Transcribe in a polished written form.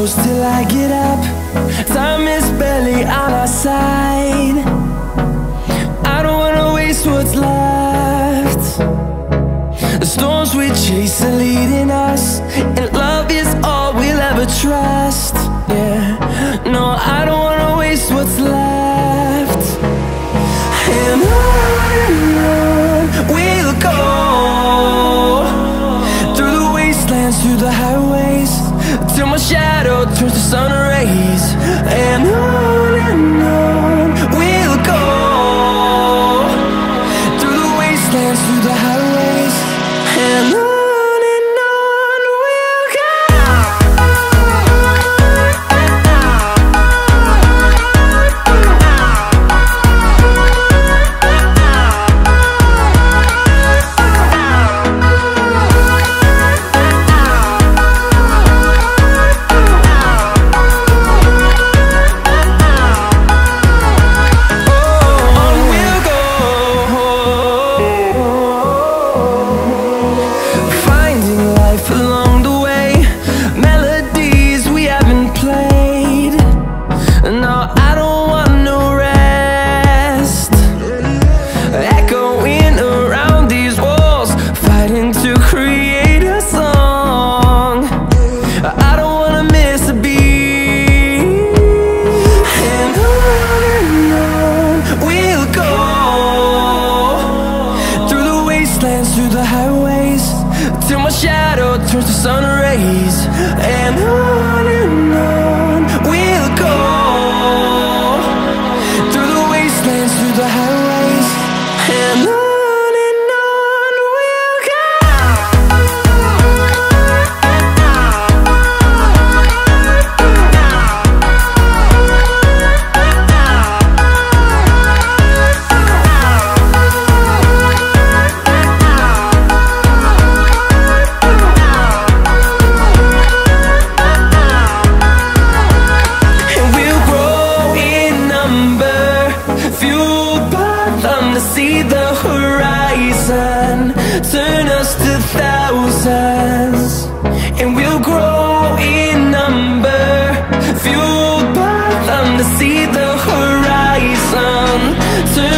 close till I get up. Time is barely on our side. I don't wanna waste what's left. The storms we chase are leading us, and love is all we'll ever trust. Yeah, no, I don't wanna waste what's left. And on we'll go, through the wastelands, through the highways, till my shadow turns to sun rays. And on we'll go, through the wastelands, through the highways, and on we'll go. Through the highways, till my shadow turns to sun rays. And on we'll go, through the wastelands, through the highways, and on we'll go. See the horizon turn us to thousands, and we'll grow in number, fueled by them to see the horizon turn